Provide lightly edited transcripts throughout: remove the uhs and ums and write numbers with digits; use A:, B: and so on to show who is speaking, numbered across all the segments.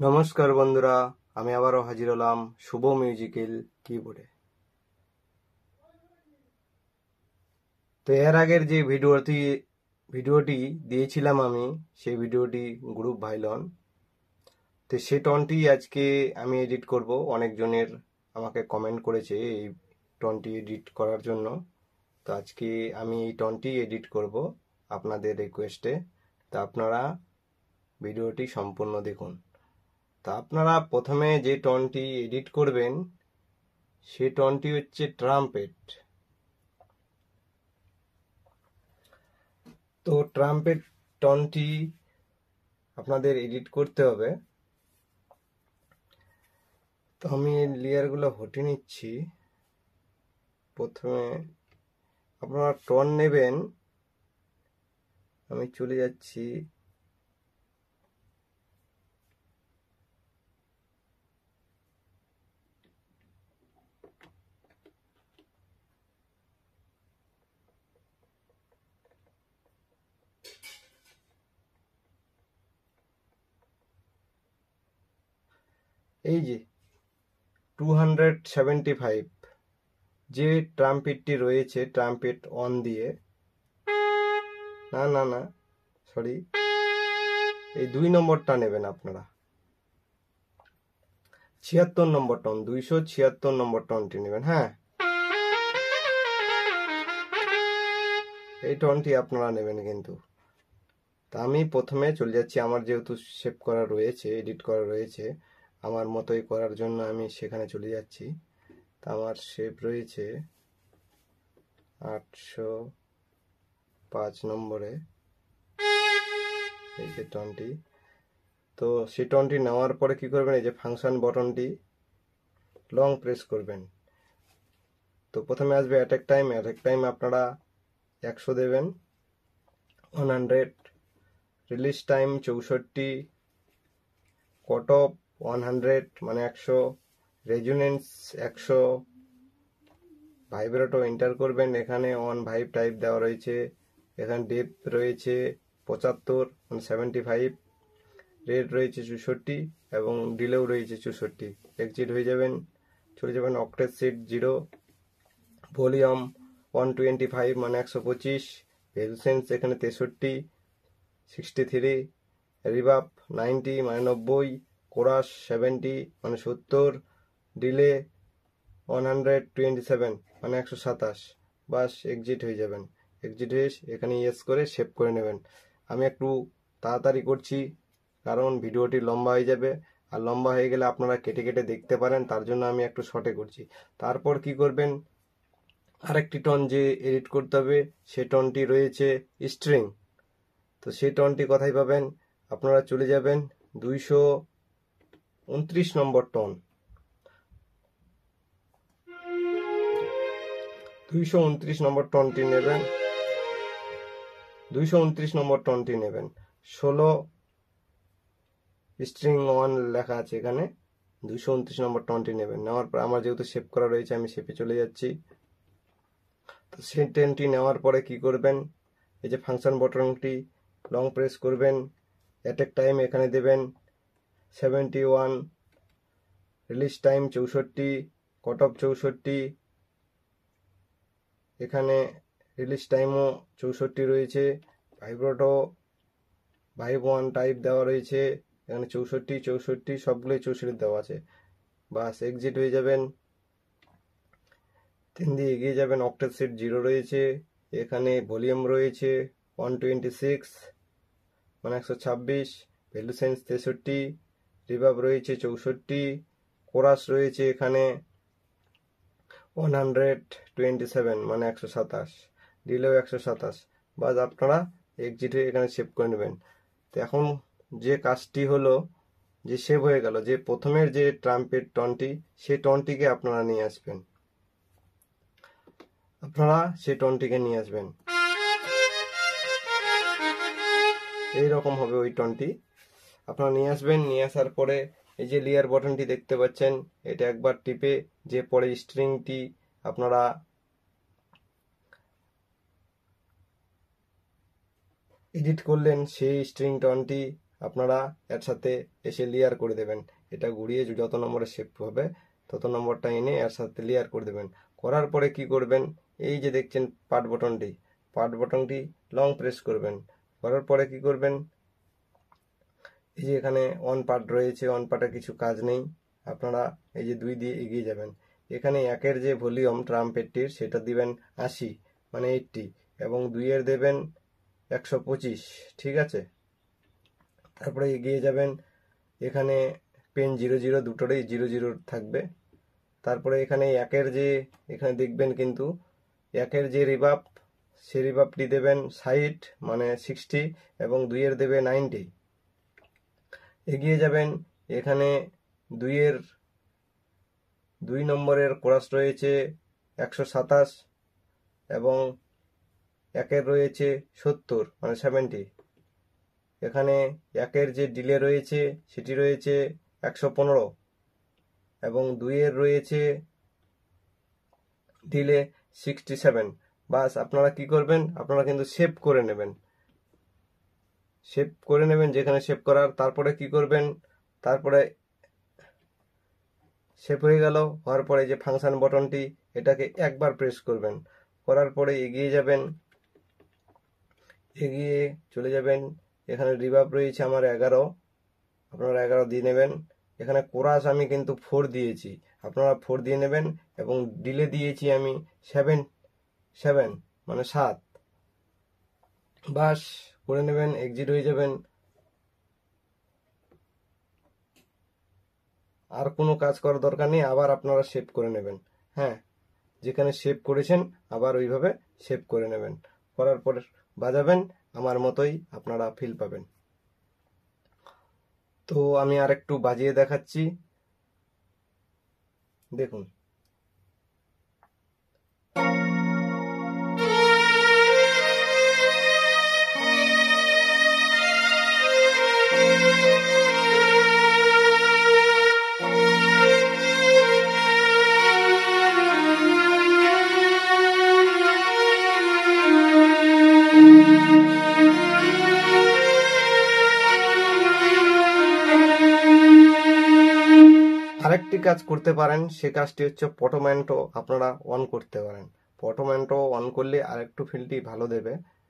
A: নমস্কার বন্ধুরা, আমি আবারও হাজির হলাম শুভ মিউজিক্যাল কিবোর্ডে। তো এর আগের যে ভিডিওটি দিয়েছিলাম আমি, সেই ভিডিওটি গ্রুপ ভাইলন। তো সেই টনটি আজকে আমি এডিট করব। অনেকজনের আমাকে কমেন্ট করেছে এই টনটি এডিট করার জন্য। তো আজকে আমি এই টনটি এডিট করব আপনাদের রিকোয়েস্টে। তো আপনারা ভিডিওটি সম্পূর্ণ দেখুন। তা আপনারা প্রথমে যে টনটি এডিট করবেন সেই টনটি হচ্ছে ট্রাম্পেট। তো ট্রাম্পেট টনটি আপনাদের এডিট করতে হবে। তো আমি লেয়ারগুলো হটিয়ে নিচ্ছি। প্রথমে আপনারা টন নেবেন, আমি চলে যাচ্ছি এই যে 275 যে ট্রাম্পেটটি রয়েছে, ট্রাম্পেট অন দিয়ে, না সরি, এই 2 নম্বরটা নেবেন আপনারা। 76 নম্বর টন, 276 নম্বর টনটি নেবেন। হ্যাঁ, এই টনটি আপনারা নেবেন কিন্তু। তা আমি প্রথমে চলে যাচ্ছি, আমার যেহেতু সেভ করা রয়েছে, এডিট করা রয়েছে, আমার মতোই করার জন্য আমি সেখানে চলে যাচ্ছি। তা আমার সেভ রয়েছে 805 নম্বরে এই যে টনটি। তো সেই টনটি নেওয়ার পরে কি করবেন, এই যে ফাংশন বটনটি লং প্রেস করবেন। তো প্রথমে আসবে অ্যাটাক টাইম আপনারা 100 দেবেন, 100, রিলিজ টাইম 64, কট অফ 100 মানে 100, রেজোনেন্স 100, ভাইব্রেটো এন্টার করবেন। এখানে অন ভাইব টাইপ দেওয়া রয়েছে, এখানে ডেপথ রয়েছে 75 মানে 75, রেড রয়েছে 64 এবং ডিলেও রয়েছে 64। এক্সিট হয়ে যাবেন, চলে যাবেন অক্টেট সিট 0, ভলিউম 125 মানে 125, ভেলসেন্স এখানে 63, 63, রিভাব 90 মানে 90, কোরাস 70 মানে 70, ডিলে 127 মানে 127। বাস এক্সিট হয়ে যাবেন। এক্সিট হয়ে এখানে ইয়েস করে সেভ করে নেবেন। আমি একটু তাড়াতাড়ি করছি কারণ ভিডিওটি লম্বা হয়ে যাবে, আর লম্বা হয়ে গেলে আপনারা কেটে কেটে দেখতে পারেন, তার জন্য আমি একটু শর্টে করছি। তারপর কি করবেন, আরেকটি টন যে এডিট করতে হবে সে টনটি রয়েছে স্ট্রিং। তো সেই টনটি কোথায় পাবেন, আপনারা চলে যাবেন 229 নম্বর টন, 229 নম্বর টনটি নেবেন, 229 নম্বর টনটি নেবেন। 16 স্ট্রিং 1 লেখা আছে এখানে, 229 নম্বর টনটি নেবেন। নেওয়ার পর আমার যেহেতু সেভ করা রয়েছে আমি সেভে চলে যাচ্ছি। তো সেই টনটি নেওয়ার পরে কি করবেন, এই যে ফাংশন বটনটি লং প্রেস করবেন, অ্যাটাক টাইম এখানে দেবেন 71, রিলিজ টাইম 64, কট অফ 64, এখানে রিলিজ টাইমও 64 রয়েছে, ভাইব্রেটো ভাইব 1 টাইপ দেওয়া রয়েছে, এখানে 64 সবগুলোই 64 দেওয়া আছে। বাস এক্সিট হয়ে যাবেন, 3 দিয়ে এগিয়ে যাবেন, অক্টেট সিট 0 রয়েছে, এখানে ভলিউম রয়েছে 126 মানে 126, ভ্যালুসেন্স 63, রিভাব রয়েছে 64, কোরাস রয়েছে এখানে 127 মানে 127, ডিলেও 127। বাস আপনারা এক্সিট হয়ে এখানে সেভ করে নেবেন। তো এখন যে কাজটি হলো, যে সেভ হয়ে গেল, যে প্রথমের যে ট্রাম্পেট টনটি, সেই টনটিকে আপনারা নিয়ে আসবেন, এইরকম হবে ওই টনটি। আপনারা নিয়ে আসবেন, নিয়ে আসার পরে এই যে লেয়ার বটনটি দেখতে পাচ্ছেন, এটা একবার টিপে যে পরে স্ট্রিংটি আপনারা এডিট করলেন সেই স্ট্রিং টনটি আপনারা এর সাথে এসে লেয়ার করে দেবেন। এটা ঘুরিয়ে যত নম্বরে শেপ হবে তত নম্বরটা এনে এর সাথে লেয়ার করে দেবেন। করার পরে কি করবেন, এই যে দেখছেন পার্ট বটনটি লং প্রেস করবেন। করার পরে কি করবেন, এই যে এখানে অন পার্ট রয়েছে, অন পার্টে কিছু কাজ নেই, আপনারা এই যে 2 দিয়ে এগিয়ে যাবেন। এখানে 1-এর যে ভলিউম ট্রাম্পেটটির সেটা দিবেন 80 মানে 80 এবং 2-এর দেবেন 125, ঠিক আছে। তারপরে এগিয়ে যাবেন, এখানে পেন 00 দুটোরই 00 থাকবে। তারপরে এখানে 1-এর যে এখানে দেখবেন কিন্তু 1-এর যে রিভার্ব সেই রিভার্বটি দেবেন 60 মানে 60 এবং 2-এর দেবে 90। এগিয়ে যাবেন, এখানে 2 নম্বরের কোরাস রয়েছে 127 এবং 1-এর রয়েছে 70 মানে 70। এখানে 1-এর যে ডিলে রয়েছে সেটি রয়েছে 115 এবং 2-এর রয়েছে ডিলে 67। বাস আপনারা কি করবেন, আপনারা কিন্তু সেভ করে নেবেন, যেখানে সেভ করার। তারপরে কি করবেন, তারপরে সেভ হয়ে গেল। হওয়ার পরে যে ফাংশন বটনটি এটাকে একবার প্রেস করবেন। করার পরে এগিয়ে যাবেন, এগিয়ে চলে যাবেন। এখানে রিভার্ব রয়েছে আমার 11, আপনারা 11 দিয়ে নেবেন। এখানে কোরাস আমি কিন্তু 4 দিয়েছি, আপনারা 4 দিয়ে নেবেন এবং ডিলে দিয়েছি আমি 7 মানে 7। বাস করে নেবেন, এক্সিট হয়ে যাবেন। আর কোনো কাজ করার দরকার নেই, আবার আপনারা সেভ করে নেবেন। হ্যাঁ, যেখানে সেভ করেছেন আবার ওইভাবে সেভ করে নেবেন। করার পর বাজাবেন, আমার মতোই আপনারা ফিল পাবেন। তো আমি আর একটু বাজিয়ে দেখাচ্ছি, দেখুন। আরেকটি কাজ করতে পারেন, সে কাজটি হচ্ছে পটোম্যান্টো আপনারা অন করতে পারেন। পটোম্যান্টো অন করলে আরেকটু ফিলটি ভালো দেবে।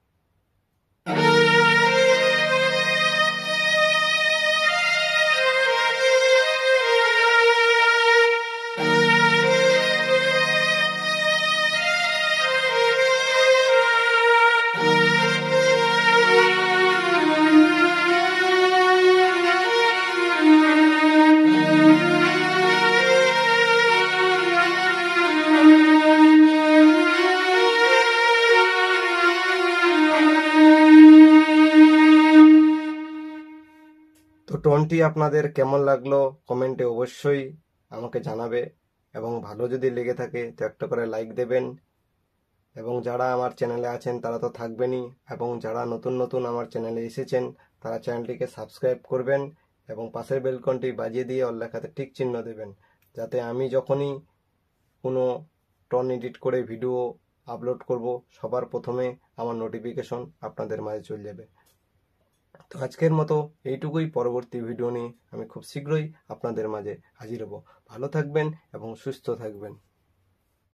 A: তো টোনটি আপনাদের কেমন লাগলো কমেন্টে অবশ্যই আমাকে জানাবে, এবং ভালো যদি লেগে থাকে তো একটা করে লাইক দেবেন। এবং যারা আমার চ্যানেলে আছেন তারা তো থাকবেনই, এবং যারা নতুন নতুন আমার চ্যানেলে এসেছেন তারা চ্যানেলটিকে সাবস্ক্রাইব করবেন এবং পাশের বেলকনটি বাজিয়ে দিয়ে অল লেখাতে টিক চিহ্ন দেবেন, যাতে আমি যখনই কোনো টোন এডিট করে ভিডিও আপলোড করব সবার প্রথমে আমার নোটিফিকেশন আপনাদের মাঝে চলে যাবে। তো আজকের মতো এইটুকুই, পরবর্তী ভিডিও নিয়ে আমি খুব শীঘ্রই আপনাদের মাঝে হাজির হব। ভালো থাকবেন এবং সুস্থ থাকবেন।